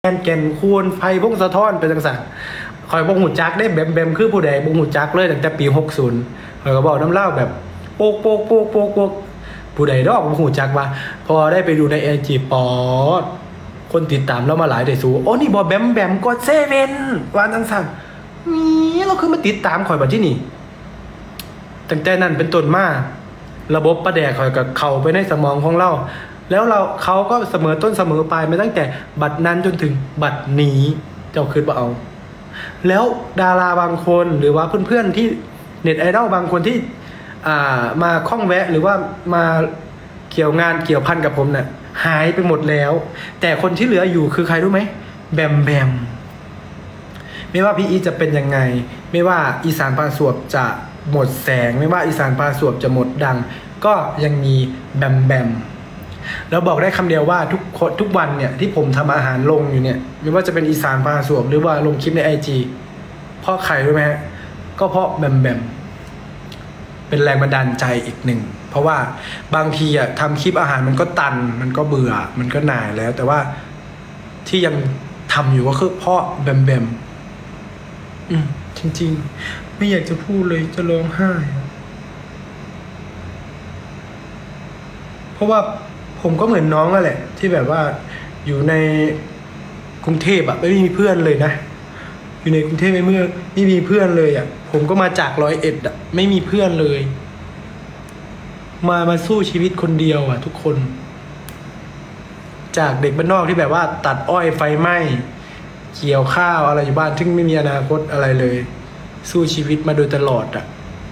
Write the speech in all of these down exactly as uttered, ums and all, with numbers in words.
แกนแกนคูณไฟพงสะท้อนเป็นต่างๆคอยบงหูจักได้แบมแบมคือผู้ใดบงหูจักเลยตั้งแต่ปีหกสิบคอยก็บอกน้ำเล่าแบบโป๊กโป๊กโป๊กโป๊กโป๊กผู้ใดดอกบงหูจักว่าพอได้ไปดูในไอจีปอดคนติดตามแล้วมาหลายแต่สูโอ้นี่บอแบมแบมก็เซเว่นวันต่างๆนี่เราคือมาติดตามคอยแบบที่นี่ตั้งแต่นั้นเป็นต้นมาระบบประแดกคอยกับเข้าไปในสมองของเราแล้วเราเขาก็เสมอต้นเสมอปลายมาตั้งแต่บัดนั้นจนถึงบัดนี้เจ้าคืนว่าเอาแล้วดาราบางคนหรือว่าเพื่อนๆที่เน็ตไอดอลบางคนที่อ่ามาคล้องแวะหรือว่ามาเกี่ยวงานเกี่ยวพันกับผมเนี่ยหายไปหมดแล้วแต่คนที่เหลืออยู่คือใครรู้ไหมแบมแบมไม่ว่าพี่อีจะเป็นยังไงไม่ว่าอีสานพาสวบจะหมดแสงไม่ว่าอีสานพาสวบจะหมดดังก็ยังมีแบมแบมแล้วบอกได้คำเดียวว่าทุกทุกวันเนี่ยที่ผมทำอาหารลงอยู่เนี่ยไม่ว่าจะเป็นอีสานพาสวบหรือว่าลงคลิปในไอจีเพราะใครรู้ไหมฮะก็เพราะแบมแบมเป็นแรงบันดาลใจอีกหนึ่งเพราะว่าบางทีอะทำคลิปอาหารมันก็ตันมันก็เบื่อมันก็หน่ายแล้วแต่ว่าที่ยังทำอยู่ก็คือเพราะแบมแบมอืมจริงๆไม่อยากจะพูดเลยจะร้องไห้เพราะว่าผมก็เหมือนน้องอะแหละที่แบบว่าอยู่ในกรุงเทพอะไม่มีเพื่อนเลยนะอยู่ในกรุงเทพไม่เมื่อไม่มีเพื่อนเลยอะผมก็มาจากร้อยเอ็ดอะไม่มีเพื่อนเลยมามาสู้ชีวิตคนเดียวอะทุกคนจากเด็กบ้านนอกที่แบบว่าตัดอ้อยไฟไหม้เกี่ยวข้าวอะไรอยู่บ้านซึ่งไม่มีอนาคตอะไรเลยสู้ชีวิตมาโดยตลอดอะ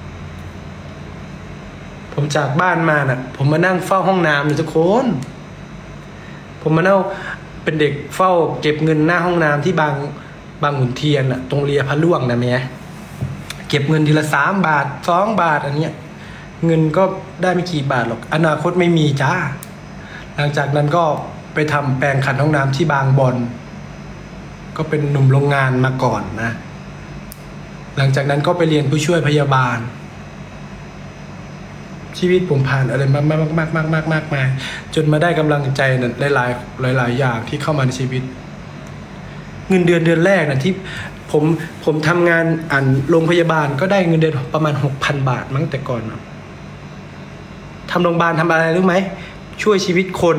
ผมจากบ้านมาน่ะผมมานั่งเฝ้าห้องน้ำเลยทุกคนผมมานั่งเป็นเด็กเฝ้าเก็บเงินหน้าห้องน้ำที่บางบางขุนเทียนอะตรงเรียพระล่วงนะแม่เก็บเงินทีละสามบาทสองบาทอันเนี้ยเงินก็ได้ไม่กี่บาทหรอกอนาคตไม่มีจ้าหลังจากนั้นก็ไปทำแปลงขัดห้องน้ำที่บางบอนก็เป็นหนุ่มโรงงานมาก่อนนะหลังจากนั้นก็ไปเรียนผู้ช่วยพยาบาลชีวิตผมผ่านอะไรมากมากมากมากมากมากมายจนมาได้กำลังใจนั่นหลายหลายหลายอย่างที่เข้ามาในชีวิตเงินเดือนเดือนแรกนะที่ผมผมทำงานอ่านโรงพยาบาลก็ได้เงินเดือนประมาณหกพันบาทมั้งแต่ก่อนนะทำโรงพยาบาลทำอะไรรู้ไหมช่วยชีวิตคน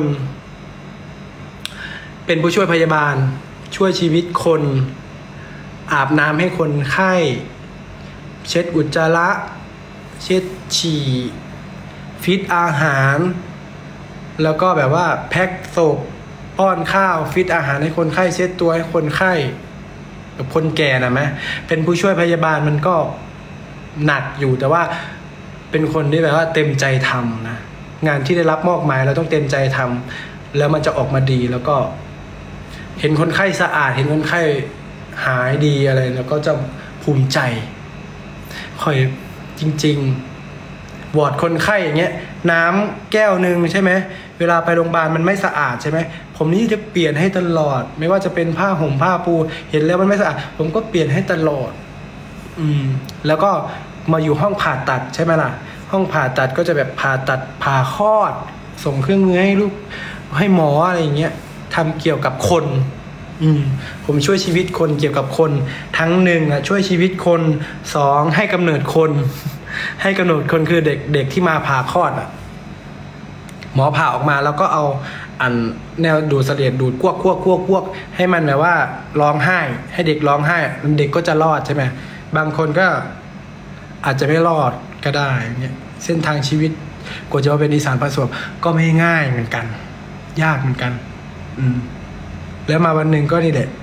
เป็นผู้ช่วยพยาบาลช่วยชีวิตคนอาบน้ำให้คนไข้เช็ดอุจจาระเช็ดฉี่ฟิตอาหารแล้วก็แบบว่าแพ็คศพป้อนข้าวฟิตอาหารให้คนไข้เช็ดตัวให้คนไข้กับคนแก่นะไหมเป็นผู้ช่วยพยาบาลมันก็หนักอยู่แต่ว่าเป็นคนที่แบบว่าเต็มใจทำนะงานที่ได้รับมอบหมายเราต้องเต็มใจทำแล้วมันจะออกมาดีแล้วก็เห็นคนไข้สะอาดเห็นคนไข้หายดีอะไรแล้วก็จะภูมิใจค่อยจริงๆวอร์ดคนไข้อย่างเงี้ยน้ำแก้วหนึ่งใช่ไหมเวลาไปโรงพยาบาลมันไม่สะอาดใช่ไหมผมนี่จะเปลี่ยนให้ตลอดไม่ว่าจะเป็นผ้าห่มผ้าปูเห็นแล้วมันไม่สะอาดผมก็เปลี่ยนให้ตลอดอืมแล้วก็มาอยู่ห้องผ่าตัดใช่ไหมล่ะห้องผ่าตัดก็จะแบบผ่าตัดผ่าคลอดส่งเครื่องมือให้ลูกให้หมออะไรอย่างเงี้ยทำเกี่ยวกับคนอืมผมช่วยชีวิตคนเกี่ยวกับคนทั้งหนึ่งอ่ะช่วยชีวิตคนสองให้กำเนิดคนให้กำเนิดคนคือเด็กเด็กที่มาผ่าคลอดอ่ะหมอผ่าออกมาแล้วก็เอาอันแนวดูดเสลดดูดกวกกวกกวกกวกให้มันแบบว่าร้องไห้ให้เด็กร้องไห้เด็กก็จะรอดใช่ไหมบางคนก็อาจจะไม่รอดก็ได้เนี่ยเส้นทางชีวิตกว่าจะมาเป็นอีสานพาสวบก็ไม่ง่ายเหมือนกันยากเหมือนกันอืมแล้วมาวันหนึ่งก็นี่แหละ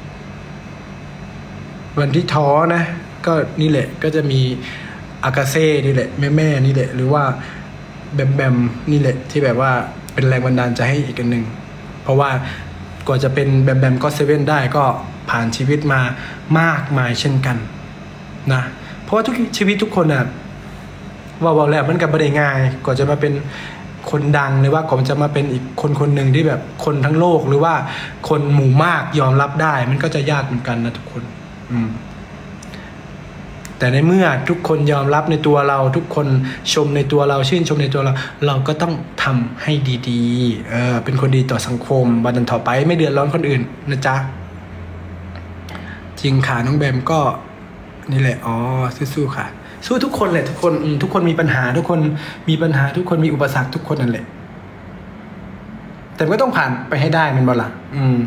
วันที่ท้อนะก็นี่แหละก็จะมีอากาเซ่นี่แหละแม่แม่นี่แหละหรือว่าแบมแบมนี่แหละที่แบบว่าเป็นแรงบันดาลใจให้อีกอันหนึ่งเพราะว่ากว่าจะเป็นแบมแบมก็เซเว่นได้ก็ผ่านชีวิตมามากมายเช่นกันนะเพราะว่าทุกชีวิตทุกคนอ่ะว่าบอกแล้วมันกับไม่ได้ง่ายกว่าจะมาเป็นคนดังหรือว่าก่อนจะมาเป็นอีกคนคนหนึ่งที่แบบคนทั้งโลกหรือว่าคนหมู่มากยอมรับได้มันก็จะยากเหมือนกันนะทุกคนอืมแต่ในเมื่อทุกคนยอมรับในตัวเราทุกคนชมในตัวเราชื่นชมในตัวเราเราก็ต้องทำให้ดีๆเออเป็นคนดีต่อสังคมวันต่อไปไม่เดือดร้อนคนอื่นนะจ๊ะจริงค่ะน้องแบมก็นี่แหละอ๋อสู้ๆค่ะสู้ทุกคนแหละทุกคนทุกคนมีปัญหาทุกคนมีปัญหาทุกคนมีอุปสรรคทุกคนนั่นแหละแต่ก็ต้องผ่านไปให้ได้มันบ่ล่ะอืม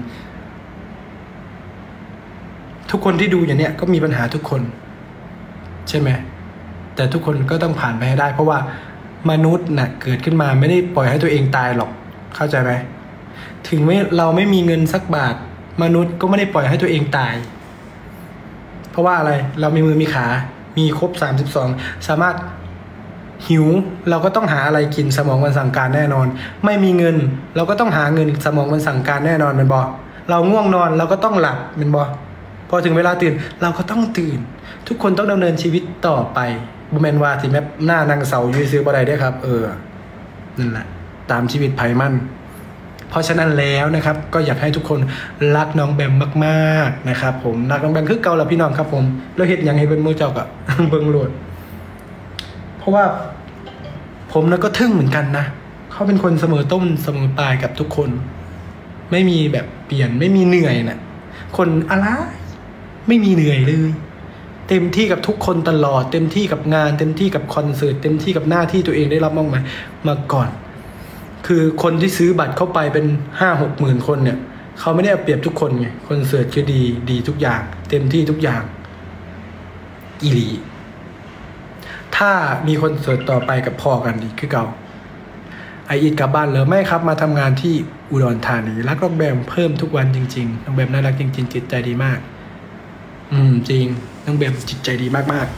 ทุกคนที่ดูอย่างเนี้ยก็มีปัญหาทุกคนใช่ไหมแต่ทุกคนก็ต้องผ่านไปให้ได้เพราะว่ามนุษย์น่ะเกิดขึ้นมาไม่ได้ปล่อยให้ตัวเองตายหรอกเข้าใจไหมถึงไม่เราไม่มีเงินสักบาทมนุษย์ก็ไม่ได้ปล่อยให้ตัวเองตายเพราะว่าอะไรเรามีมือมีขามีครบสามสิบสองสามารถหิวเราก็ต้องหาอะไรกินสมองมันสั่งการแน่นอนไม่มีเงินเราก็ต้องหาเงินสมองมันสั่งการแน่นอนมันบอเราง่วงนอนเราก็ต้องหลับมันบอพอถึงเวลาตื่นเราก็ต้องตื่นทุกคนต้องดำเนินชีวิตต่อไปบุแมนว่าสิแม่หน้านางเสายืนซื้อบ่ได้ได้ครับเออนั่นแหละตามชีวิตไผ่มันเพราะฉะนั้นแล้วนะครับก็อยากให้ทุกคนรักน้องแบมมากๆนะครับผมรักน้องแบมคือเก่าละพี่น้องครับผมแล้วเห็นยังให้เป็นมือเจ้ากับ เบิ้งโหลดเพราะว่าผมนะก็ทึ่งเหมือนกันนะเขาเป็นคนเสมอต้นเสมอปลายกับทุกคนไม่มีแบบเปลี่ยนไม่มีเหนื่อยนะคนอะไรไม่มีเหนื่อยเลยเต็มที่กับทุกคนตลอดเต็มที่กับงานเต็มที่กับคอนเสิร์ตเต็มที่กับหน้าที่ตัวเองได้รับมากมายมาก่อนคือคนที่ซื้อบัตรเข้าไปเป็นห้าหกหมื่นคนเนี่ยเขาไม่ได้เอาเปรียบทุกคนไงคอนเสิร์ตคือดีดีทุกอย่างเต็มที่ทุกอย่างอีหลีถ้ามีคอนเสิร์ตต่อไปกับพ่อกันดีคือเก่าไออีทกลับบ้านเลยไม่ครับมาทำงานที่อุดรธานีรักน้องแบมเพิ่มทุกวันจริงๆน้องแบมน่ารักจริงๆจิตใจดีมากอืมจริงน้องแบมจิตใจดีมาก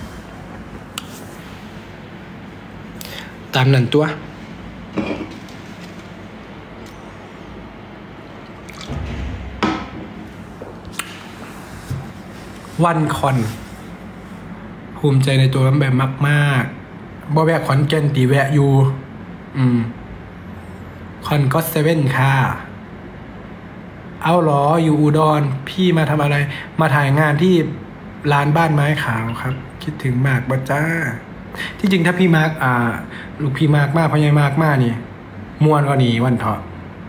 ๆตามนั้นตัววันคอนภูมิใจในตัวน้องแบมมากๆบ่แวะขอนแก่นตีแวะอยู่อืมคอนก็เซเว่นค่ะเอาหรออยู่อุดรพี่มาทำอะไรมาถ่ายงานที่ร้านบ้านไม้ขาวครับคิดถึงมากบ่จ้าที่จริงถ้าพี่มาร์กอ่าลูกพี่มาร์กมากพ่อใหญ่มาร์กมากนี่มวนกว่านี้วันเถาะ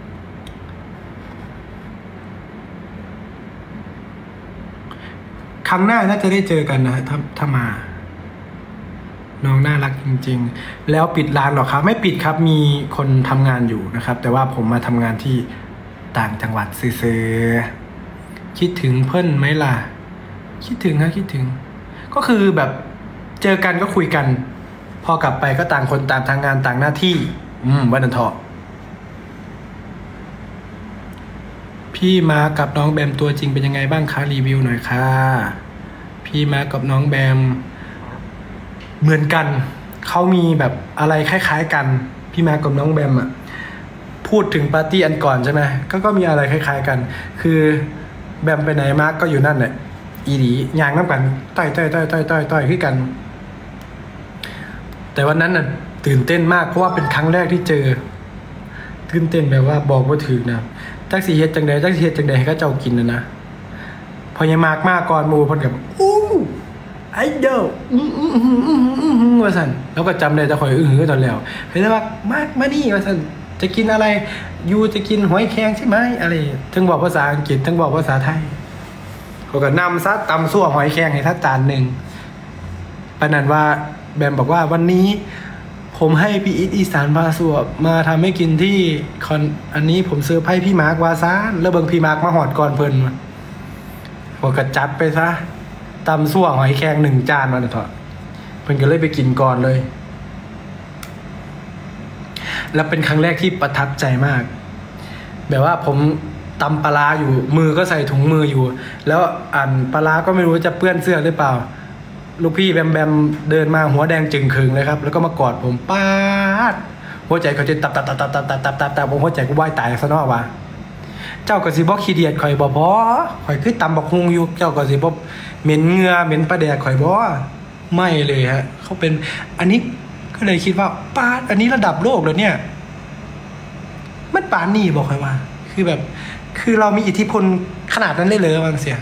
ครั้งหน้าน่าจะได้เจอกันนะถ้าถ้ามาน้องน่ารักจริงๆแล้วปิดร้านหรอครับไม่ปิดครับมีคนทำงานอยู่นะครับแต่ว่าผมมาทำงานที่ต่างจังหวัดซื้อคิดถึงเพื่อนไหมล่ะคิดถึงครับคิดถึงก็คือแบบเจอกันก็คุยกันพอกลับไปก็ต่างคนต่างทางงานต่างหน้าที่อืมวันนันทอพี่มากับน้องแบมตัวจริงเป็นยังไงบ้างคะรีวิวหน่อยค่ะพี่มากับน้องแบมเหมือนกันเขามีแบบอะไรคล้ายๆกันพี่มากับน้องแบมอ่ะพูดถึงปาร์ตี้อันก่อนใช่ไหมก็ก็มีอะไรคล้ายๆกันคือแบมไปไหนมาร์กก็อยู่นั่นแหละอีดียางน้ำกันต้อยต้อยต้อยต้อยต้อยต้อยขึ้นกันแต่วันนั้นน่ะตื่นเต้นมากเพราะว่าเป็นครั้งแรกที่เจอตื่นเต้นแบบว่าบอกว่าถึงนะจักสีเฮ็ดจังใดจักสีเฮ็ดจังใดให้เขาเจ้ากินนะนะพอยังมากมากก่อนมูพนกับอู้ไอเด้อว่าสันแล้วก็จำได้จะคอยอื้อหือตอนแล้วเฮ้ยแต่ว่ามากมานี่ว่าสันจะกินอะไรยูจะกินหอยแครงใช่ไหมอะไรทั้งบอกภาษาอังกฤษทั้งบอกภาษาไทยเขาก็นำซัดตำซั่วหอยแครงให้ท่าจานหนึ่งปนันว่าแบมบอกว่าวันนี้ผมให้พี่อีทอีสานพาสัวมาทำให้กินที่คอนอันนี้ผมเซอร์ไพรส์พี่มาร์กวาซานแล้วเบิ่งพี่มาร์กมาหอดก่อนเพิ่นมาผมก็จัดไปซะตำซั่วหอยแครงหนึ่งจานมาเถอะเพิ่นก็เลยไปกินก่อนเลยแล้วเป็นครั้งแรกที่ประทับใจมากแบบว่าผมตำปลาอยู่มือก็ใส่ถุงมืออยู่แล้วอ่านปลาก็ไม่รู้จะเปื้อนเสื้อหรือเปล่าลูกพี่แบมแบมเดินมาหัวแดงจึงคึงเลยครับแล้วก็มากอดผมป้าดหัวใจเขาจะตับตับตับตับตับตับตับตับตับผมหัวใจกูว่ายตายซะเนาะวะเจ้ากระสีบอกขี้เดียดข่อยบ่พอข่อยคือตำบักฮุงอยู่เจ้ากระสีบอกเหม็นเงือเหม็นปลาแดกข่อยบ่ไม่เลยฮะเขาเป็นอันนี้ก็เลยคิดว่าป้าดอันนี้ระดับโลกเลยเนี่ยมันปานนี่บอกข่อยว่าคือแบบคือเรามีอิทธิพลขนาดนั้นเลยเลยบางเสีย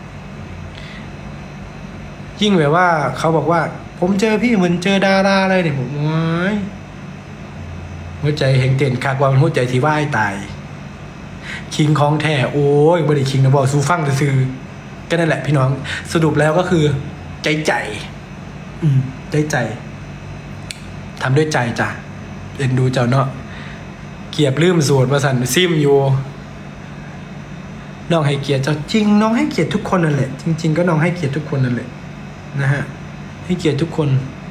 ยิ่งแบบว่าเขาบอกว่าผมเจอพี่เหมือนเจอดาราเลยเนี่ยผมว้ายหัวใจแห่งเต้นคาดว่ามันหัวใจที่ว่ายตายคิงของแท้โอ้ยบริคิงนะบอกซูฟังจะซื้อก็นั่นแหละพี่น้องสรุปแล้วก็คือใจใจอืมใจใจทำด้วยใจจ้ะเอ็นดูเจ้าเนาะเกียบลืมสูตรมาสั่นซิมอยู่น้องให้เกียรติเจ้าจริงน้องให้เกียรติทุกคนนั่นแหละจริงๆก็น้องให้เกียรติทุกคนนั่นแหละนะฮะให้เกียรติทุกคน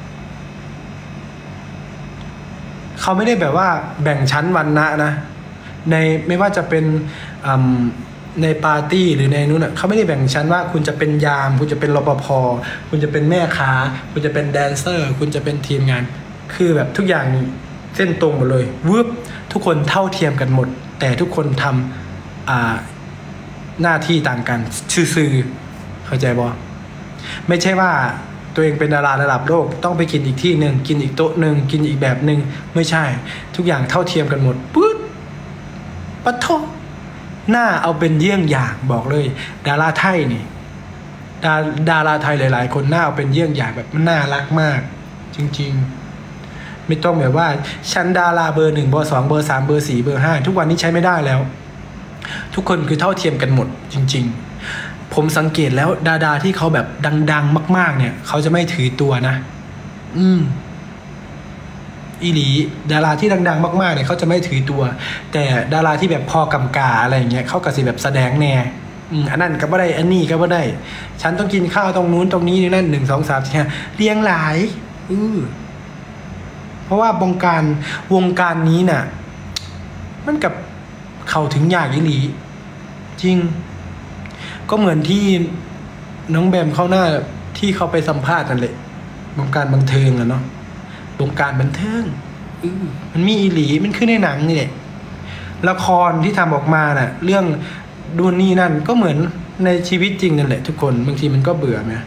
เขาไม่ได้แบบว่าแบ่งชั้นวรรณะนะในไม่ว่าจะเป็นในปาร์ตี้หรือในนู้นอ่ะเขาไม่ได้แบ่งชั้นว่าคุณจะเป็นยามคุณจะเป็นรปภคุณจะเป็นแม่ค้าคุณจะเป็นแดนเซอร์คุณจะเป็นทีมงานคือแบบทุกอย่างเส้นตรงหมดเลยวืบทุกคนเท่าเทียมกันหมดแต่ทุกคนทำอ่าหน้าที่ต่างกันซื่อๆเข้าใจบ่ไม่ใช่ว่าตัวเองเป็นดาราระดับโลกต้องไปกินอีกที่หนึ่งกินอีกโต๊ะหนึ่งกินอีกแบบหนึ่งไม่ใช่ทุกอย่างเท่าเทียมกันหมดปึ๊ดปะโถหน้าเอาเป็นเยี่ยงอย่างบอกเลยดาราไทยนี่ดาดาราไทยหลายๆคนหน้าเอาเป็นเยี่ยงอย่างแบบมันน่ารักมากจริงๆไม่ต้องแบบว่าชั้นดาราเบอร์หนึ่งเบอร์สองเบอร์สามเบอร์สี่เบอร์ห้าทุกวันนี้ใช้ไม่ได้แล้วทุกคนคือเท่าเทียมกันหมดจริงๆผมสังเกตแล้วดาราที่เขาแบบดังๆมากๆเนี่ยเขาจะไม่ถือตัวนะอืมอีหลีดาราที่ดังๆมากๆเนี่ยเขาจะไม่ถือตัวแต่ดาราที่แบบพอกำกาอะไรอย่างเงี้ยเขาก็สิแบบแสดงแน่อืมอันนั้นก็ไม่ได้อันนี้ก็ไม่ได้ฉันต้องกินข้าวตรงนู้นตรงนี้นี่นั่นหนึ่งสองสามสี่ห้าเรียงหลายอือเพราะว่าวงการวงการนี้น่ะมันกับเข้าถึงยากอีหลีจริงก็เหมือนที่น้องแบมเข้าหน้าที่เขาไปสัมภาษณ์นั่นแหละวงการบันเทิงอะเนาะวงการบันเทิงอือมันมีอีหลีมันขึ้นในหนังนี่แหละละครที่ทำออกมาน่ะเรื่องดูนี่นั่นก็เหมือนในชีวิตจริงนั่นแหละทุกคนบางทีมันก็เบื่อไหม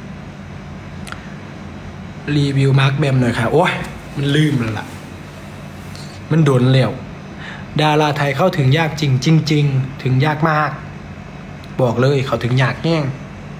รีวิวมาร์คแบมหน่อยค่ะโอ้ยมันลืมแล้วล่ะมันโดนแล้วดาราไทยเข้าถึงยากจริงจริงๆถึงยากมากบอกเลยเขาถึงยากแง่ง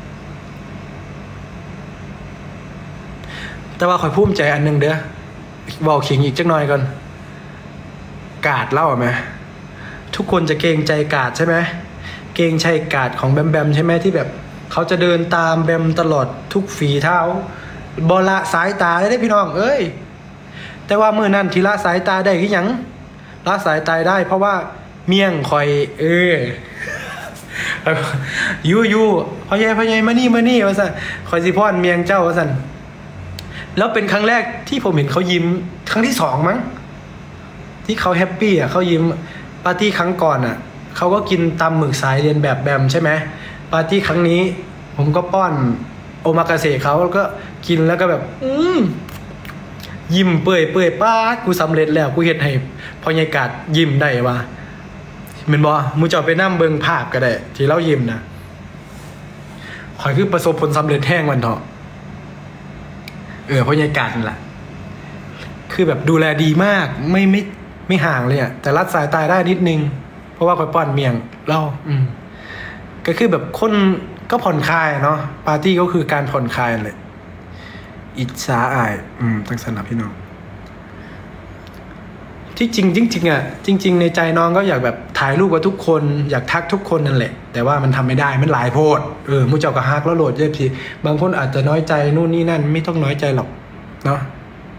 แต่ว่าคอยภูมิใจอันนึงเด้อบอกขิงอีกจักหน่อยก่อนกาดเล่าไหมทุกคนจะเกรงใจกาดใช่ไหมเกรงใจกาดของแบมแบมใช่ไหมที่แบบเขาจะเดินตามแบมตลอดทุกฝีเท้าบละสายตาได้พี่น้องเอ้ยแต่ว่ามื่อนั้นที่ละสายตาได้กี่ยังละสายตาได้เพราะว่าเมี่ยงคอยเออยูยูพ่อใหญ่พ่อใหญ่มานี่มานี่ว่าสันคอยสิพ่อนเมียงเจ้าว่าสันแล้วเป็นครั้งแรกที่ผมเห็นเขายิ้มครั้งที่สองมั้งที่เขาแฮปปี้อ่ะเขายิ้มปาร์ตี้ครั้งก่อนอ่ะเขาก็กินตำหมึกสายเรียนแบบแบมใช่ไหมปาร์ตี้ครั้งนี้ผมก็ป้อนโอมากาเสะเขาแล้วก็กินแล้วก็แบบอืมยิ้มเปื่อยเปื่อยป้ากูสำเร็จแล้วกูเห็นให้พอยากาศยิ้มได้วะเหมือนบอมูจะไปนั่งเบิงภาพก็ได้ที่เรายิ้มนะขอยคือประสบผลสำเร็จแห้งวันเถอะเออพอยากาศนั่นแหละคือแบบดูแลดีมากไม่ไม่ไม่ห่างเลยอ่ะแต่รัดสายตาได้นิดนึงเพราะว่าคอยป้อนเมียงเล่าอืมก็คือแบบคนก็ผ่อนคลายเนาะปาร์ตี้ก็คือการผ่อนคลายเลยอิจฉาอายอืมตั้งสนับพี่น้องที่จริงจริงๆอ่ะจริงๆในใจน้องก็อยากแบบถ่ายรูปกับทุกคนอยากทักทุกคนนั่นแหละแต่ว่ามันทำไม่ได้มันหลายโพดเออมูเจ้าก็ฮักแล้วโหลดเยอะทีบางคนอาจจะน้อยใจนู่นนี่นั่นไม่ต้องน้อยใจหรอกเนาะ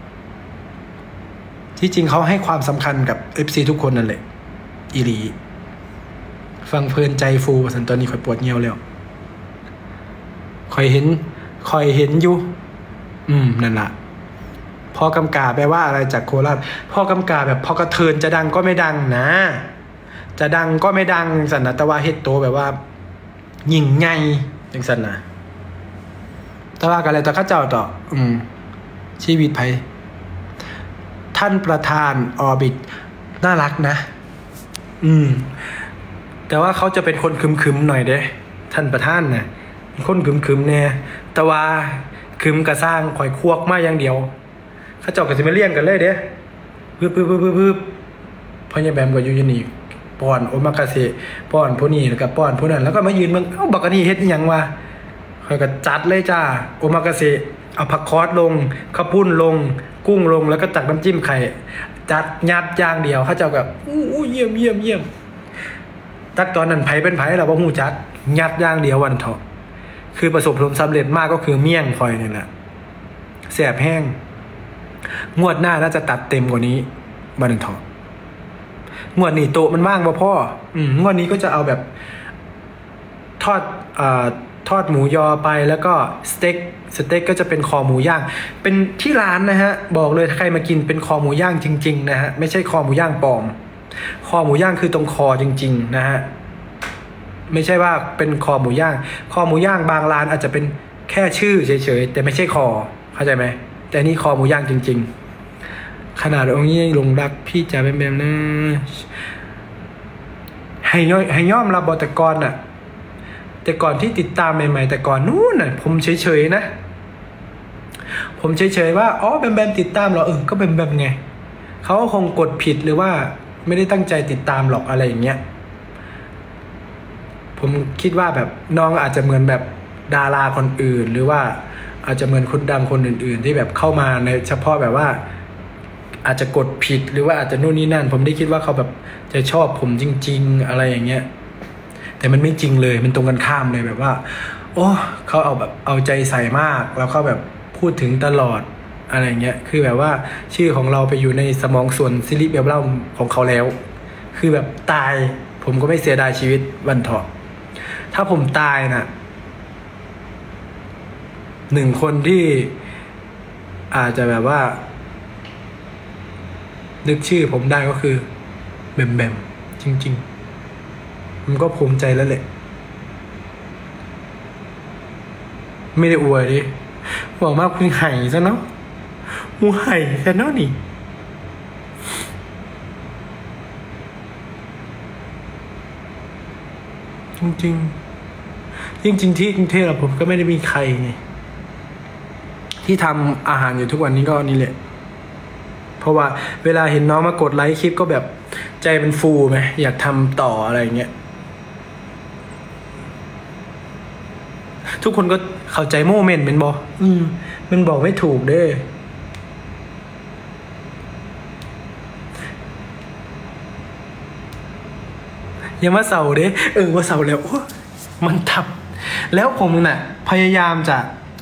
ที่จริงเขาให้ความสำคัญกับ เอฟ ซี ทุกคนนั่นแหละอีหลีฟังเพลินใจฟูสันตอนนี้คอยปวดเงียวแล้วคอยเห็นคอยเห็นอยู่อืมนั่นแหละพอกำกาแปลว่าอะไรจากโคราชพอกำกาแบบพอกระเทินจะดังก็ไม่ดังนะจะดังก็ไม่ดังสันนะแต่ว่าเฮ็ดโตแบบว่ายิ่งไงจังสันนะแต่ว่ากันอะไรต่อข้าเจ้าต่ออืมชีวิตไผท่านประธานออบิทน่ารักนะอืมแต่ว่าเขาจะเป็นคนคึมๆหน่อยเด้ท่านประธานนะเป็นคนคึมๆเนี่ยแต่ว่าคึมกระสร้างข่อยควกมาอย่างเดียวข้าเจ้าก็จะไม่เลี่ยงกันเลยเด้ปึ๊บปึ๊บปึ๊บปึ๊บปึ๊บพ่อใหญ่แบมก็อยู่ยันนี่ป้อนโอมากาเสะป้อนผู้นี้แล้วก็ป้อนผู้นั้นแล้วก็มายืนมึงเอ้าบักอันนี้เฮ็ดอีหยังวะข่อยก็จัดเลยจ้าโอมากาเสะเอาผักคอสลงข้าวปุ้นลงกุ้งลงแล้วก็ตักน้ำจิ้มไข่จัดยัดอย่างเดียวข้าเจ้าแบบอู้เยี่ยมเยี่ยมเยี่ยมตักตอนนั้นไผเป็นไผเราบ่ฮู้จักยัดอย่างเดียววันเถาะคือประสบผลสำเร็จมากก็คือเมี่ยงคอยนี่แหละแสบแห้งงวดหน้าน่าจะตัดเต็มกว่านี้บันทองงวดนี้โตมันว่างป่ะพ่ออืมงวดนี้ก็จะเอาแบบทอดอ่าทอดหมูยอไปแล้วก็สเต็กสเต็กก็จะเป็นคอหมูย่างเป็นที่ร้านนะฮะบอกเลยถ้าใครมากินเป็นคอหมูย่างจริงๆนะฮะไม่ใช่คอหมูย่างปลอมคอหมูย่างคือตรงคอจริงๆนะฮะไม่ใช่ว่าเป็นคอหมูย่างคอหมูย่างบางร้านอาจจะเป็นแค่ชื่อเฉยๆแต่ไม่ใช่คอเข้าใจไหมแต่นี่คอหมูย่างจริงๆขนาดองค์นี้ลงรักพี่จ๋าเป็นแบบนะให้ย่อยให้ย่อมรับบแต่ก่อนน่ะแต่ก่อนที่ติดตามใหม่ๆแต่ก่อนนู้นน่ะผมเฉยๆนะผมเฉยๆว่าอ๋อแบมแบมติดตามเหรอเออก็แบมแบมไงเขาคงกดผิดหรือว่าไม่ได้ตั้งใจติดตามหรอกอะไรอย่างเงี้ยผมคิดว่าแบบน้องอาจจะเหมือนแบบดาราคนอื่นหรือว่าอาจจะเหมือนคนดังคนอื่นๆที่แบบเข้ามาในเฉพาะแบบว่าอาจจะกดผิดหรือว่าอาจจะนู่นนี่นั่นผมได้คิดว่าเขาแบบจะชอบผมจริงๆอะไรอย่างเงี้ยแต่มันไม่จริงเลยมันตรงกันข้ามเลยแบบว่าโอ้เขาเอาแบบเอาใจใส่มากแล้วเขาแบบพูดถึงตลอดอะไรเงี้ยคือแบบว่าชื่อของเราไปอยู่ในสมองส่วนซิลิเบลเล่าของเขาแล้วคือแบบตายผมก็ไม่เสียดายชีวิตวันเถาะถ้าผมตายน่ะหนึ่งคนที่อาจจะแบบว่านึกชื่อผมได้ก็คือแบมแบมจริงๆผมก็ภูมิใจแล้วแหละไม่ได้อวยดิบอกมากคุณไห่ซะเนาะหูไห่ซะเนาะนี่จริงๆจริงๆที่กรุงเทพฯผมก็ไม่ได้มีใครไงที่ทำอาหารอยู่ทุกวันนี้ก็นี่แหละเพราะว่าเวลาเห็นน้องมากดไลค์คลิปก็แบบใจเป็นฟูไหมอยากทำต่ออะไรเงี้ยทุกคนก็เข้าใจโมเมนต์เป็นบออืมมันบอกไม่ถูกเด้อย่ามาเศร้าเด้เออว่าเศร้าแล้วมันทับแล้วผมน่ะพยายามจะ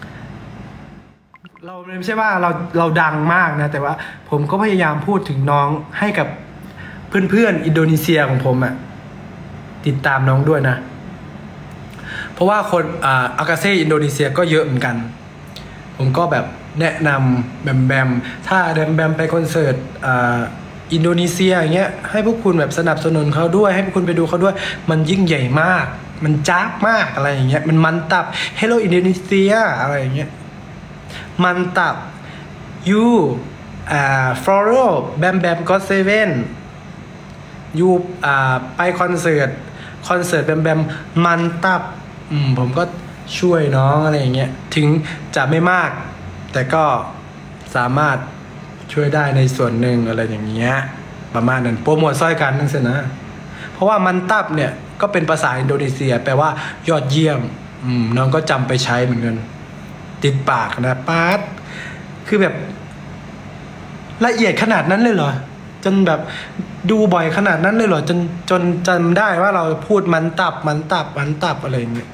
เราไม่ใช่ว่าเราเราดังมากนะแต่ว่าผมก็พยายามพูดถึงน้องให้กับเพื่อนๆอินโดนีเซียของผมอ่ะติดตามน้องด้วยนะเพราะว่าคนอ่าอากาเซ่อินโดนีเซียก็เยอะเหมือนกันผมก็แบบแนะนำแบมแบมถ้าแบมแบมไปคอนเสิร์ตอ่าอินโดนีเซียอย่างเงี้ยให้พวกคุณแบบสนับสนุนเขาด้วยให้พวกคุณไปดูเขาด้วยมันยิ่งใหญ่มากมันจ้าบมากอะไรอย่างเงี้ยมันมันตับ Hello อินโดนีเซียอะไรอย่างเงี้ยมันตับ you อ่า follow แบมแบมก็เซเว่น you อ่าไปคอนเสิร์ตคอนเสิร์ตแบมแบมมันตับอืมผมก็ช่วยน้องอะไรอย่างเงี้ยถึงจะไม่มากแต่ก็สามารถช่วยได้ในส่วนหนึ่งอะไรอย่างเงี้ยประมาณนั้นโปรโมทซ้อยกันนั่นสินะเพราะว่ามันตับเนี่ยก็เป็นภาษาอินโดนีเซียแปลว่ายอดเยี่ยมอืมน้องก็จำไปใช้เหมือนกันติดปากนะป๊าดคือแบบละเอียดขนาดนั้นเลยเหรอจนแบบดูบ่อยขนาดนั้นเลยเหรอจนจนจำได้ว่าเราพูดมันตับมันตับมันตับอะไรอย่างเงี้ย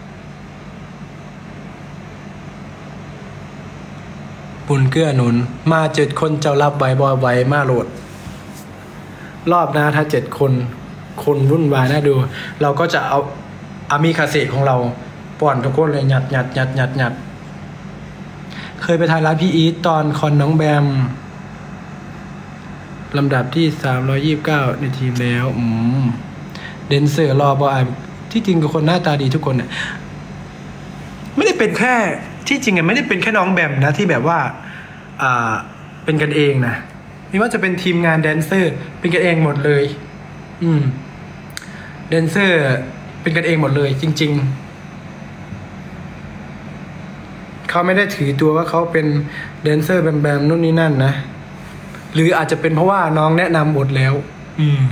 บุญเกื้อหนุนมาเจ็ดคนเจ้ารับไว้บอยไว้มาโหลดรอบหน้าถ้าเจ็ดคนคนวุ่นวายน่าดูเราก็จะเอาอามีคาเซของเราป้อนทุกคนเลยหยัดหยัดหยัดหยัดหยัดเคยไปทานร้านพี่อีทตอนคอนน้องแบมลำดับที่สามร้อยยี่สิบเก้าในทีมแล้วอืมเดนเซอร์รอบอายที่จริงกับคนหน้าตาดีทุกคนเนี่ยไม่ได้เป็นแค่ที่จริงอ่ะไม่ได้เป็นแค่น้องแบมนะที่แบบว่าอ่าเป็นกันเองนะไม่ว่าจะเป็นทีมงานแดนเซอร์เป็นกันเองหมดเลยอืมแดนเซอร์เป็นกันเองหมดเลยจริงๆเขาไม่ได้ถือตัวว่าเขาเป็นแดนเซอร์แบมแบมนู่นนี่นั่นนะหรืออาจจะเป็นเพราะว่าน้องแนะนำหมดแล้วอืม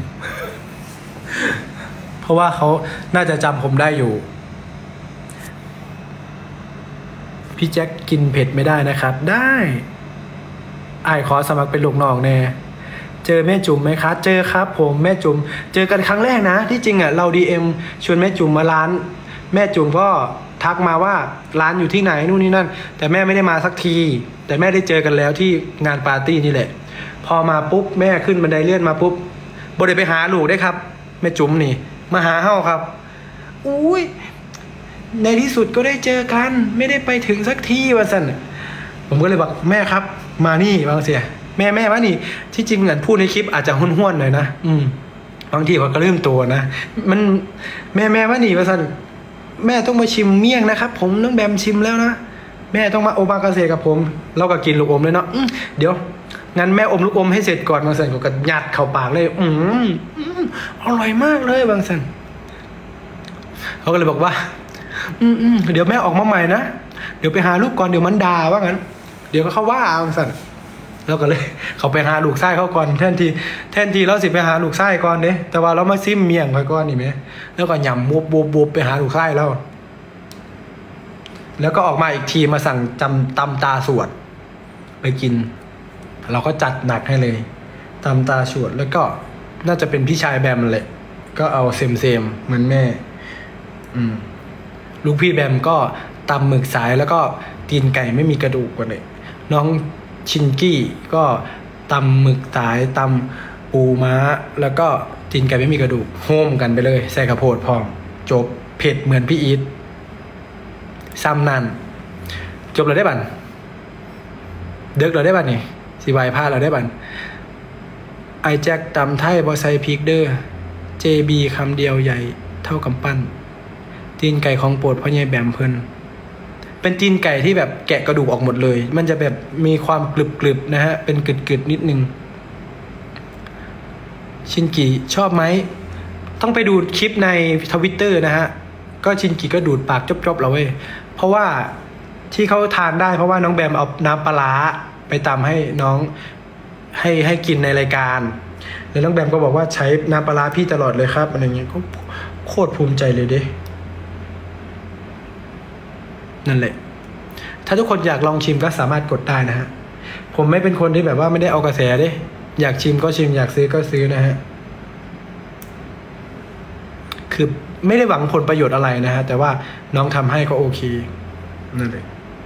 เพราะว่าเขาน่าจะจำผมได้อยู่พี่แจ็คกินเผ็ดไม่ได้นะครับได้อ้ายขอสมัครเป็นลูกน้องแน่เจอแม่จุ๋มไหมคะเจอครับผมแม่จุ๋มเจอกันครั้งแรกนะที่จริงอ่ะเรา ดี เอ็ม ชวนแม่จุ๋มมาร้านแม่จุ๋มก็ทักมาว่าร้านอยู่ที่ไหนนู่นนี่นั่นแต่แม่ไม่ได้มาสักทีแต่แม่ได้เจอกันแล้วที่งานปาร์ตี้นี่แหละพอมาปุ๊บแม่ขึ้นบันไดเลื่อนมาปุ๊บบ่ได้ไปหาลูกได้ครับแม่จุ๋มนี่มาหาเฮาครับอุ้ยในที่สุดก็ได้เจอกันไม่ได้ไปถึงสักทีว่าสันผมก็เลยบอกแม่ครับมานี่บางเสียแม่แม่ว่านี่ที่จริงเหมือนพูดในคลิปอาจจะห้วนๆหน่อยนะอืมบางทีเขาก็เริ่มตัวนะมันแม่แม่ว่านี่ว่าสันแม่ต้องมาชิมเมี่ยงนะครับผมน้องแบมชิมแล้วนะแม่ต้องมาโอมากาเสกับผมเราก็กินลูกอมเลยเนาะเดี๋ยวงั้นแม่อมลูกอมให้เสร็จก่อนบางสันก็ยัดเข้าปากเลยอืมอร่อยมากเลยบางสันเขาก็เลยบอกว่าอืมอืมเดี๋ยวแม่ออกมาใหม่นะเดี๋ยวไปหาลูกก่อนเดี๋ยวมันด่าว่างั้นเดี๋ยวก็เขาว่าบางสันแล้วก็เลยเขาไปหาลูกไส้เขาก่อนแทนทีแทนทีเราสิไปหาลูกไส้ก่อนเด้แต่ว่าเรามาซิมเมี่ยงไปก่อนนี่ไหมแล้วก็หย่ำบุบบุบบุบไปหาลูกไส้แล้วแล้วก็ออกมาอีกทีมาสั่งจำตำตาสวดไปกินเราก็จัดหนักให้เลยตำตาสวดแล้วก็น่าจะเป็นพี่ชายแบมเลยก็เอาเซมเซมเหมือนแม่อืมลูกพี่แบมก็ตำหมึกสายแล้วก็ตีนไก่ไม่มีกระดูกกว่าเลยน้องชินกี้ก็ตำหมึกสายตำปูม้าแล้วก็ตีนไก่ไม่มีกระดูกโฮมกันไปเลยใส่กระโพดพองจบเผ็ดเหมือนพี่อีทซ้ำนั่นจบเราได้บันเด็กเราได้บันนี่สีใบผ้าเราได้บันไอแจ็คตำไทยบอไซพิกเดอร์เจบีคำเดียวใหญ่เท่ากำปั้นตีนไก่ของโปรดพ่อใหญ่แบมเพลินเป็นตีนไก่ที่แบบแกะกระดูกออกหมดเลยมันจะแบบมีความกรึบๆนะฮะเป็นกรึบๆนิดนึงชินกิชอบไหมต้องไปดูคลิปในทวิตเตอร์นะฮะก็ชินกิก็ดูดปากจบๆเราเว้ยเพราะว่าที่เขาทานได้เพราะว่าน้องแบมเอาน้ำปลาไปตำให้น้องให้ให้กินในรายการแล้วน้องแบมก็บอกว่าใช้น้ำปลาพี่ตลอดเลยครับอะไรเงี้ยก็โคตรภูมิใจเลยเด้นั่นแหละถ้าทุกคนอยากลองชิมก็สามารถกดได้นะฮะผมไม่เป็นคนที่แบบว่าไม่ได้เอากระแสเด้อยากชิมก็ชิมอยากซื้อก็ซื้อนะฮะคือไม่ได้หวังผลประโยชน์อะไรนะฮะแต่ว่าน้องทำให้ก็โอเคนั่นแหละ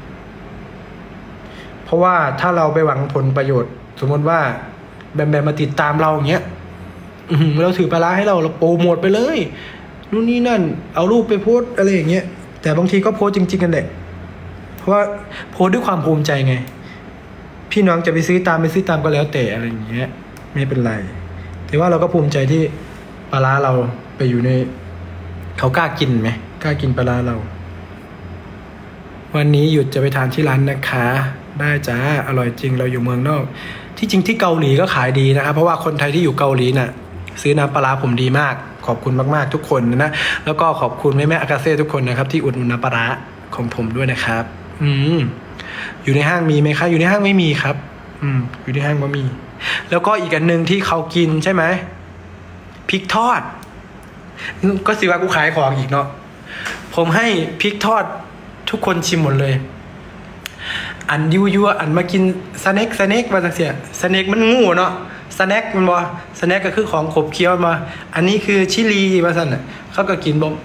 เพราะว่าถ้าเราไปหวังผลประโยชน์สมมติว่าแบมแบมมาติดตามเราอย่างเงี้ยเราถือปลาร้าให้เราเราโปรโมทไปเลยนู่นนี่นั่นเอารูปไปโพสอะไรอย่างเงี้ยแต่บางทีก็โพสจริงๆกันแหละเพราะว่าโพสด้วยความภูมิใจไงพี่น้องจะไปซื้อตามไปซื้อตามก็แล้วแต่อะไรอย่างเงี้ยไม่เป็นไรแต่ว่าเราก็ภูมิใจที่ปลาร้าเราไปอยู่ในเขากล้ากินไหมกล้ากินปลาร้าเราวันนี้หยุดจะไปทานที่ร้านนะคะได้จ้าอร่อยจริงเราอยู่เมืองนอกที่จริงที่เกาหลีก็ขายดีนะครับเพราะว่าคนไทยที่อยู่เกาหลีน่ะซื้อน้ำปลาร้าผมดีมากขอบคุณมากๆทุกคนนะแล้วก็ขอบคุณแม่แม่อากาเซ่ทุกคนนะครับที่อุดหนุนน้ำปลาร้าของผมด้วยนะครับอืมอยู่ในห้างมีไหมครับอยู่ในห้างไม่มีครับอืมอยู่ในห้างไม่มีแล้วก็อีกอันหนึ่งที่เขากินใช่ไหมพริกทอดก็สิว่ากูขายของอีกเนาะผมให้พริกทอดทุกคนชิมหมดเลยอันยูยูอันมากินสแน็คสแน็คมาจากเสียสแน็คมันงูเนาะสแน็คมันบ่สแน็คก็คือของขบเคี้ยวมาอันนี้คือชิลีมาสั่นน่ะเขาก็กินบ่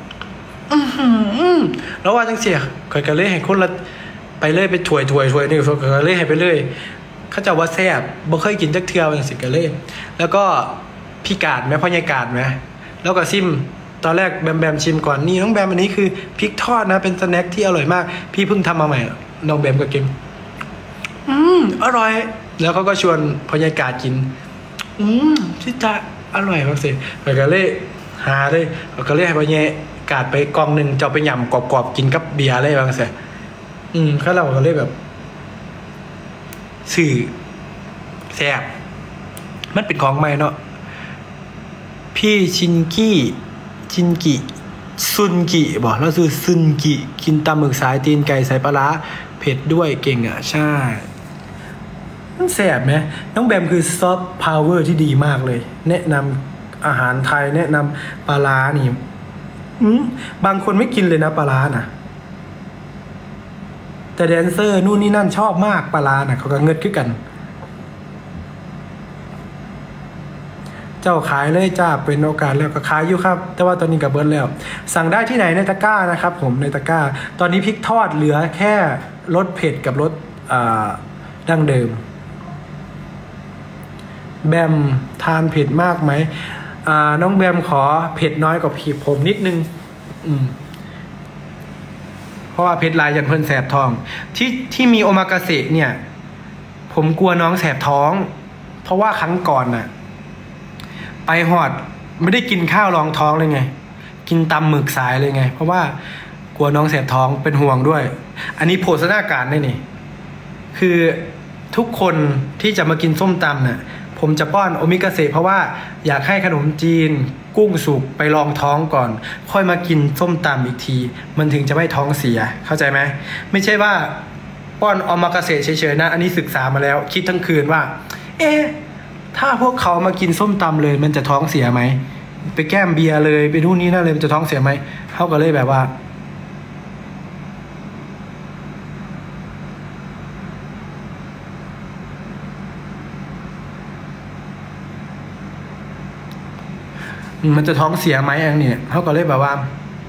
แล้วว่าจังเสียข่อยก็เลยให้คนละไปเลยไปถวยถวยถวยนี่ข่อยก็เลยให้ไปเลยเขาจะว่าแซ่บบ่เคยกินจักเทื่อจังสิก็เลยแล้วก็พี่กาดไหมพ่อใหญ่กาดไหมแล้วก็ซิมตอนแรกแบมแบมชิมก่อนนี่น้องแบมอันนี้คือพริกทอดนะเป็นสแน็คที่อร่อยมากพี่เพิ่งทำมาใหม่น้องแบมก็กินอืมอร่อยแล้วเขาก็ชวนพ่อใหญ่กาดกินอืมที่จะอร่อยมากสิข่อยก็เลยหาเลยข่อยก็เลยให้พ่อใหญ่กาดไปกองหนึ่งจะไปยำกรอบๆกินกับเบียร์เลยบางสิอืมเขาเราก็เลยแบบสื่อแซ่บมันเป็นของใหม่เนาะพี่ชินกี้ชินกิซุนกิบอกแล้วคือซุนกิกินตำหมึกสายตีนไก่ใส่ปลาร้าเผ็ดด้วยเก่งอ่ะใช่มันแซ่บไหมน้องแบมคือซอฟต์พาวเวอร์ที่ดีมากเลยแนะนำอาหารไทยแนะนำปลาร้านี่อืมบางคนไม่กินเลยนะปลาร้านะแต่แดนเซอร์นู่นนี่นั่นชอบมากปลาร้านะเขาก็เงิดขึ้นกันเจ้าขายเลยจ้าเป็นโอกาสแล้วก็ขายอยู่ครับแต่ว่าตอนนี้กับเบิร์ดแล้วสั่งได้ที่ไหนในตะกร้านะครับผมในตะกร้าตอนนี้พริกทอดเหลือแค่รสเผ็ดกับรสดั้งเดิมแบมทานเผ็ดมากไหมน้องแบมขอเผ็ดน้อยกว่าพี่ผมนิดนึงอืมเพราะว่าเผ็ดลายยันเพิ่นแสบท้องที่ที่มีโอมากาเสะเนี่ยผมกลัวน้องแสบท้องเพราะว่าครั้งก่อนน่ะไปหอดไม่ได้กินข้าวรองท้องเลยไงกินตำหมึกสายเลยไงเพราะว่ากลัวน้องแสบท้องเป็นห่วงด้วยอันนี้โภชนาการได้นี่คือทุกคนที่จะมากินส้มตำน่ะผมจะป้อนโอมิกาเสะเพราะว่าอยากให้ขนมจีนกุ้งสุกไปรองท้องก่อนค่อยมากินส้มตำอีกทีมันถึงจะไม่ท้องเสียเข้าใจไหมไม่ใช่ว่าป้อนโอมากาเสะเฉยๆนะอันนี้ศึกษามาแล้วคิดทั้งคืนว่าเอ๊ะถ้าพวกเขามากินส้มตำเลยมันจะท้องเสียไหมไปแก้มเบียร์เลยไปนู่นนี่นั่นเลยมันจะท้องเสียไหมเขาก็เลยแบบว่ามันจะท้องเสียไหมอันนี้เขาก็เลยแบบว่า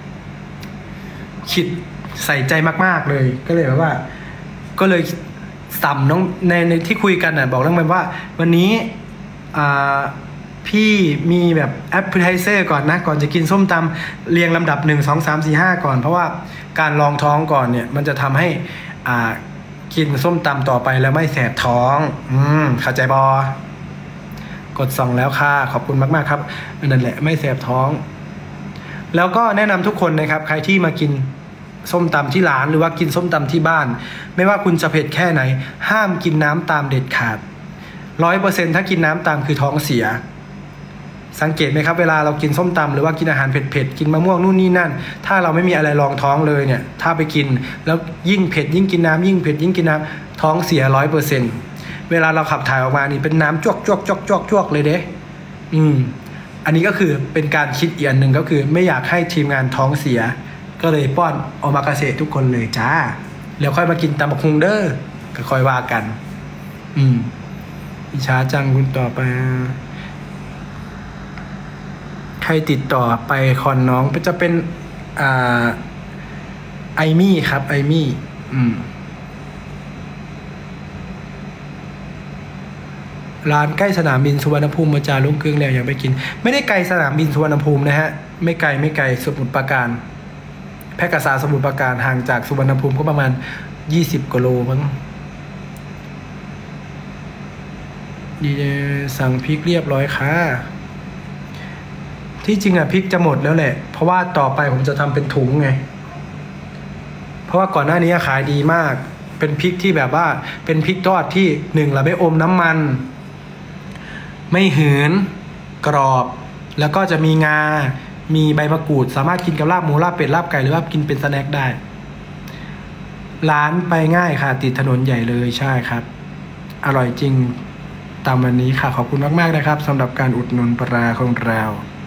คิดใส่ใจมากๆเลยก็เลยแบบว่าก็เลยสัมน้องในในที่คุยกันน่ะบอกน้องแบมว่าวันนี้อ่าพี่มีแบบแอปเปิลไทเซอร์ก่อนนะก่อนจะกินส้มตำเรียงลำดับหนึ่งสองสามสี่ห้าก่อนเพราะว่าการรองท้องก่อนเนี่ยมันจะทำให้อ่ากินส้มตำต่อไปแล้วไม่แสบท้องอืมเข้าใจบอกดส่องแล้วค่ะขอบคุณมากๆครับนั่นแหละไม่แสบท้องแล้วก็แนะนำทุกคนนะครับใครที่มากินส้มตำที่ร้านหรือว่ากินส้มตำที่บ้านไม่ว่าคุณจะเผ็ดแค่ไหนห้ามกินน้ำตามเด็ดขาดร้อยเปอร์เซ็นต์ถ้ากินน้ำตามคือท้องเสียสังเกตไหมครับเวลาเรากินส้มตำหรือว่ากินอาหารเผ็ดๆกินมะม่วงนู่นนี่นั่นถ้าเราไม่มีอะไรรองท้องเลยเนี่ยถ้าไปกินแล้วยิ่งเผ็ดยิ่งกินน้ำยิ่งเผ็ดยิ่งกินน้ำท้องเสียร้อยเปอร์เซ็นต์เวลาเราขับถ่ายออกมานี่เป็นน้ำจวกจวกจวกจวกจวกเลยเด้อืมอันนี้ก็คือเป็นการคิดอีกอันหนึ่งก็คือไม่อยากให้ทีมงานท้องเสียก็เลยป้อนโอมากาเสะทุกคนเลยจ้าแล้วค่อยมากินตำบักหุ่งเด้อก็ค่อยว่ากันอืมอิจฉาจังคุณต่อไปใครติดต่อไปคอนน้องจะเป็นอ่าไอมี่ครับไอมี่อืมร้านใกล้สนามบินสุวรรณภูมิมาจาลุงเกลืองแล้วอยากไปกินไม่ได้ไกลสนามบินสุวรรณภูมินะฮะไม่ไกลไม่ไกลสมุทรปราการแพร่กษาสมุทรปราการห่างจากสุวรรณภูมิก็ประมาณยี่สิบกิโลมั้งดีเจสั่งพริกเรียบร้อยค่ะที่จริงอะพริกจะหมดแล้วแหละเพราะว่าต่อไปผมจะทำเป็นถุงไงเพราะว่าก่อนหน้านี้ขายดีมากเป็นพริกที่แบบว่าเป็นพริกทอดที่หนึ่งเราไม่อมน้ำมันไม่หืนกรอบแล้วก็จะมีงามีใบมะกรูดสามารถกินกับลาบหมูลาบเป็ดลาบไก่หรือว่ากินเป็นสแน็คได้ร้านไปง่ายค่ะติดถนนใหญ่เลยใช่ครับอร่อยจริงตามวันนี้ค่ะขอบคุณมากๆนะครับสำหรับการอุดหนุนปลาของเรา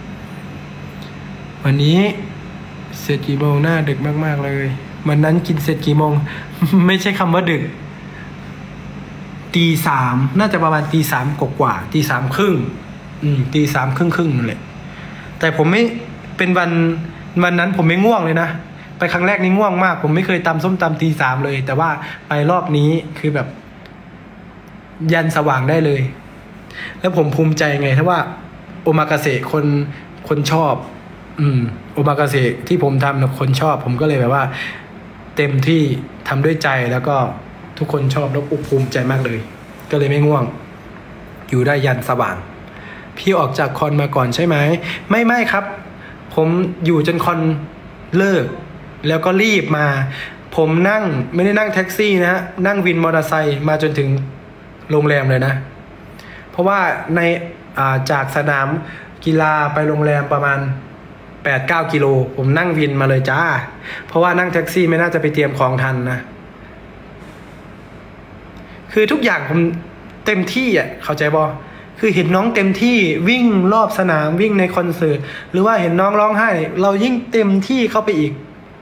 วันนี้เสร็จกี่โมงหน้าดึกมากๆเลยวันนั้นกินเสร็จกี่โมง ไม่ใช่คำว่าดึกตีสามน่าจะประมาณตีสามกว่าตีสามครึ่งอืมตีสามครึ่งครึ่งนั่นแหละแต่ผมไม่เป็นวันวันนั้นผมไม่ง่วงเลยนะไปครั้งแรกนี่ง่วงมากผมไม่เคยตำส้มตำตีสามเลยแต่ว่าไปรอบนี้คือแบบยันสว่างได้เลยแล้วผมภูมิใจไงถ้าว่าโอมากาเสะคนคนชอบอืมโอมากาเสะที่ผมทำนะคนชอบผมก็เลยแบบว่าเต็มที่ทำด้วยใจแล้วก็ทุกคนชอบแล้วภูมิใจมากเลยก็เลยไม่ง่วงอยู่ได้ยันสว่างพี่ออกจากคอนมาก่อนใช่ไหมไม่ไม่ครับผมอยู่จนคอนเลิกแล้วก็รีบมาผมนั่งไม่ได้นั่งแท็กซี่นะนั่งวินมอเตอร์ไซค์มาจนถึงโรงแรมเลยนะเพราะว่าในอ่าจากสนามกีฬาไปโรงแรมประมาณ แปดเก้า กิโลผมนั่งวินมาเลยจ้าเพราะว่านั่งแท็กซี่ไม่น่าจะไปเตรียมของทันนะคือทุกอย่างผมเต็มที่อ่ะเข้าใจบ่คือเห็นน้องเต็มที่วิ่งรอบสนามวิ่งในคอนเสิร์ตหรือว่าเห็นน้องร้องไห้เรายิ่งเต็มที่เข้าไปอีก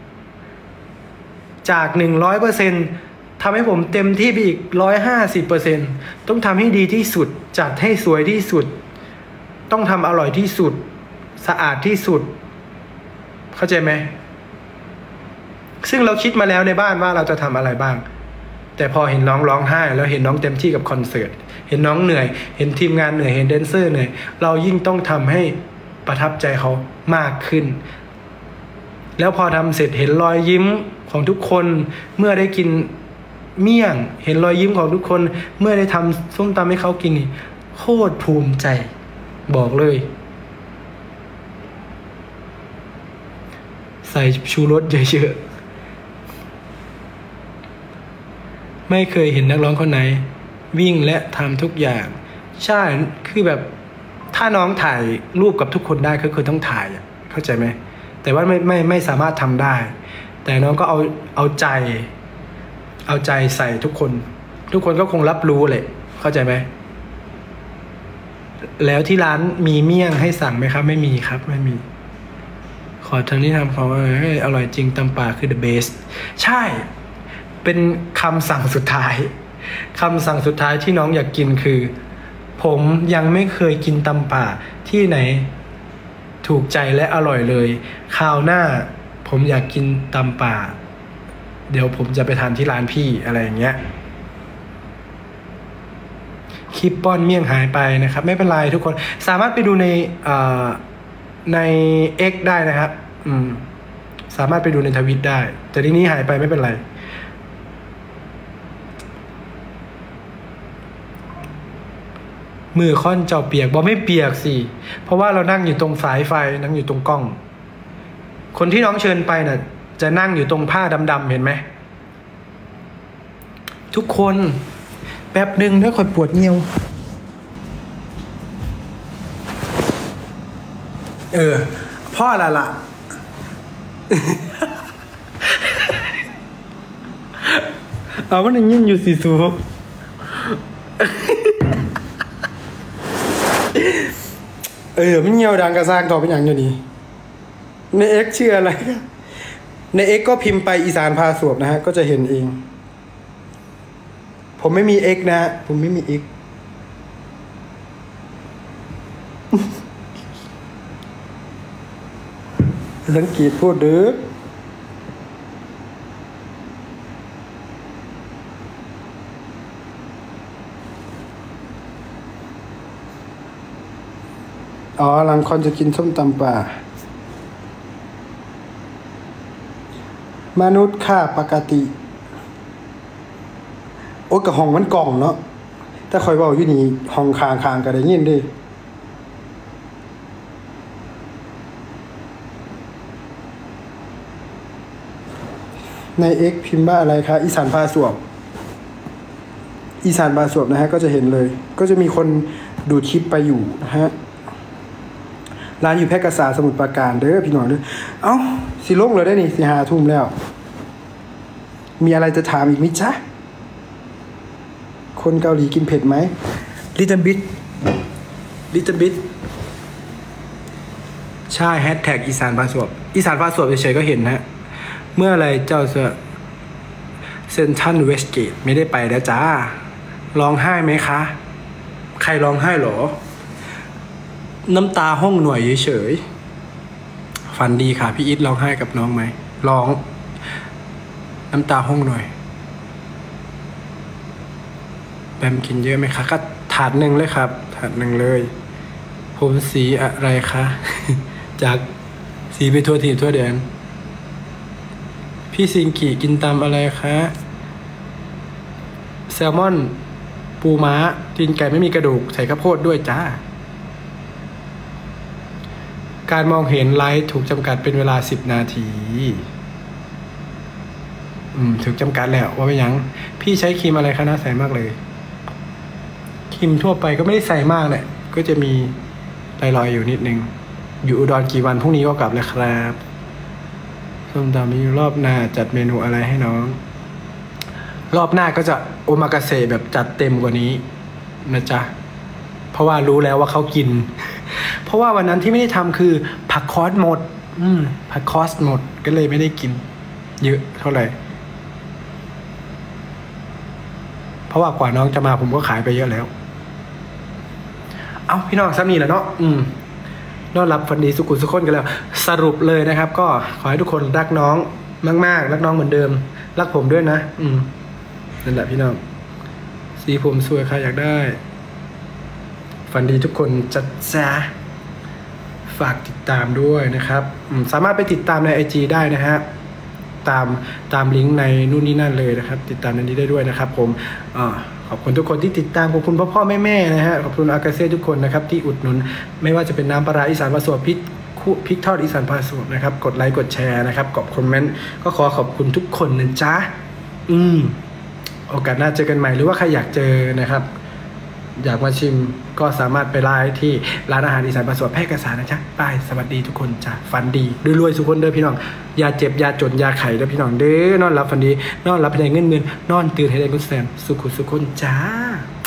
จาก หนึ่งร้อยเปอร์เซ็นต์ ทำให้ผมเต็มที่ไปอีก หนึ่งร้อยห้าสิบเปอร์เซ็นต์ ต้องทำให้ดีที่สุดจัดให้สวยที่สุดต้องทำอร่อยที่สุดสะอาดที่สุดเข้าใจไหมซึ่งเราคิดมาแล้วในบ้านว่าเราจะทำอะไรบ้างแต่พอเห็นน้องร้องไห้แล้วเห็นน้องเต็มที่กับคอนเสิร์ตเห็นน้องเหนื่อยเห็นทีมงานเหนื่อยเห็นแดนเซอร์เหนื่อยเรายิ่งต้องทำให้ประทับใจเขามากขึ้นแล้วพอทำเสร็จเห็นรอยยิ้มของทุกคนเมื่อได้กินเมี่ยงเห็นรอยยิ้มของทุกคนเมื่อได้ทำส้มตำให้เขากินนี่โคตรภูมิใจบอกเลยใส่ชูรสเยอะๆไม่เคยเห็นนักร้องคนไหนวิ่งและทำทุกอย่างใช่คือแบบถ้าน้องถ่ายรูปกับทุกคนได้ก็คือต้องถ่ายเข้าใจไหมแต่ว่าไม่ไม่ไม่สามารถทำได้แต่น้องก็เอาเอาใจเอาใจใส่ทุกคนทุกคนก็คงรับรู้เลยเข้าใจไหมแล้วที่ร้านมีเมี่ยงให้สั่งไหมครับไม่มีครับไม่มีขอทางนี้ทำเขาว่าอร่อยจริงตำป่าคือ the best ใช่เป็นคำสั่งสุดท้ายคำสั่งสุดท้ายที่น้องอยากกินคือผมยังไม่เคยกินตำป่าที่ไหนถูกใจและอร่อยเลยคราวหน้าผมอยากกินตำป่าเดี๋ยวผมจะไปทานที่ร้านพี่อะไรอย่างเงี้ยคลิปป้อนเมี่ยงหายไปนะครับไม่เป็นไรทุกคนสามารถไปดูในใน X ได้นะครับอืมสามารถไปดูในทวิตได้แต่ทีนี้หายไปไม่เป็นไรมือค่อนเจ้าเปียกบอกไม่เปียกสิเพราะว่าเรานั่งอยู่ตรงสายไฟนั่งอยู่ตรงกล้องคนที่น้องเชิญไปน่ะจะนั่งอยู่ตรงผ้าดำๆเห็นไหมทุกคนแป๊บหนึ่งถ้าคอยปวดเงียวเออพ่อละละเอาวันนี้ยินอยู่สีสูเออมันเงียวดังกระซากต่อเป็นอย่างอยู่นี่ในเอ็กชื่ออะไรในเอ็กก็พิมพ์ไปอีสานพาสวบนะฮะก็จะเห็นเองผมไม่มีเอ็กนะผมไม่มีเอ็กสังเกตพูดเด้ออ๋อหลังคอนจะกินส้มตำป่ามนุษย์ค่าปกติโอ้กับห้องมันกล่องเนาะแต่คอยบอกอยู่นี่ห้องคางคางก็ได้ยินดิใน X พิมพ์ว่าอะไรคะอีสานพาสวบอีสานพาสวบนะฮะก็จะเห็นเลยก็จะมีคนดูคลิปไปอยู่นะฮะร้านอยู่แพร่กษาสมุทรปราการเด้อพี่น้องเด้อเอ้าสิลงเลยได้นี่สิหาทุ่มแล้วมีอะไรจะถามอีกมิจ๊ะคนเกาหลีกินเผ็ดไหมลิตเติ้ลบิทลิตเติ้ลบิทใช่แฮชแท็กอีสานพาสวบอีสานพาสวบเฉยๆก็เห็นนะเมื่ออะไรเจ้าจะเซนทันเวสเกตไม่ได้ไปแล้วจ้าร้องไห้ไหมคะใครร้องไห้หรอน้ำตาห้องหน่วยเฉยๆฝันดีค่ะพี่อิทร้องไห้กับน้องไหมร้องน้ำตาห้องหน่วยแบมกินเยอะไหมคะก็ถาดหนึ่งเลยครับถาดหนึ่งเลยผมสีอะไรคะจากสีไปทั่วถิ่นทั่วแดนพี่ซิงกีกินตามอะไรคะแซลมอนปูม้าตีนไก่ไม่มีกระดูกใส่ข้าวโพดด้วยจ้าการมองเห็นไลท์ถูกจำกัดเป็นเวลาสิบนาทีอืมถูกจำกัดแล้วว่าไปยังพี่ใช้ครีมอะไรคะน่าใส่มากเลยครีมทั่วไปก็ไม่ได้ใส่มากแหละก็จะมีลอยๆอยู่นิดนึงอยู่อุดรกี่วันพรุ่งนี้ก็กลับเลยครับส้มตำมีรอบหน้าจัดเมนูอะไรให้น้องรอบหน้าก็จะโอมากาเสะแบบจัดเต็มกว่านี้นะจ๊ะเพราะว่ารู้แล้วว่าเขากินเพราะว่าวันนั้นที่ไม่ได้ทำคือผักคอสหมดอืมผักคอสหมดก็เลยไม่ได้กินเยอะเท่าไหร่เพราะว่ากว่าน้องจะมาผมก็ขายไปเยอะแล้วเอาพี่น้องซ้ำนี่แหละเนาะอืมนอนรับฝันดีสุขุสุขคนกันแล้วสรุปเลยนะครับก็ขอให้ทุกคนรักน้องมากๆรักน้องเหมือนเดิมรักผมด้วยนะอืมนั่นแหละพี่น้องสีผมสวยใครอยากได้ฝันดีทุกคนจัดจ้าฝากติดตามด้วยนะครับสามารถไปติดตามใน ไอ จี ได้นะฮะตามตามลิงก์ในนู่นนี่นั่นเลยนะครับติดตามในนี้ได้ด้วยนะครับผมอ่าขอบคุณทุกคนที่ติดตามขอบคุณพ่อพ่อแม่แม่นะฮะขอบคุณอากาเซ่ทุกคนนะครับที่อุดหนุนไม่ว่าจะเป็นน้ำปลาร้าอีสานผสมพริกพริกทอดอีสานผสมนะครับกดไลค์กดแชร์นะครับกดคอมเมนต์ก็ขอขอบคุณทุกคนนะจ๊ะอืมโอกาสหน้าเจอกันใหม่หรือว่าใครอยากเจอนะครับอยากมาชิมก็สามารถไปไลน์ที่ร้านอาหารอีสานผสมแพร่กษานะจ๊ะบายสวัสดีทุกคนจ้ะฝันดีรวยๆทุกคนเด้อพี่น้องอย่าเจ็บอย่าจนอย่าไข่เด้อพี่น้องเด้อนอนหลับฝันดีนอนหลับให้ได้เงินเงินนอนตื่นให้ได้เงินแสนสุขุสุขคนจ้า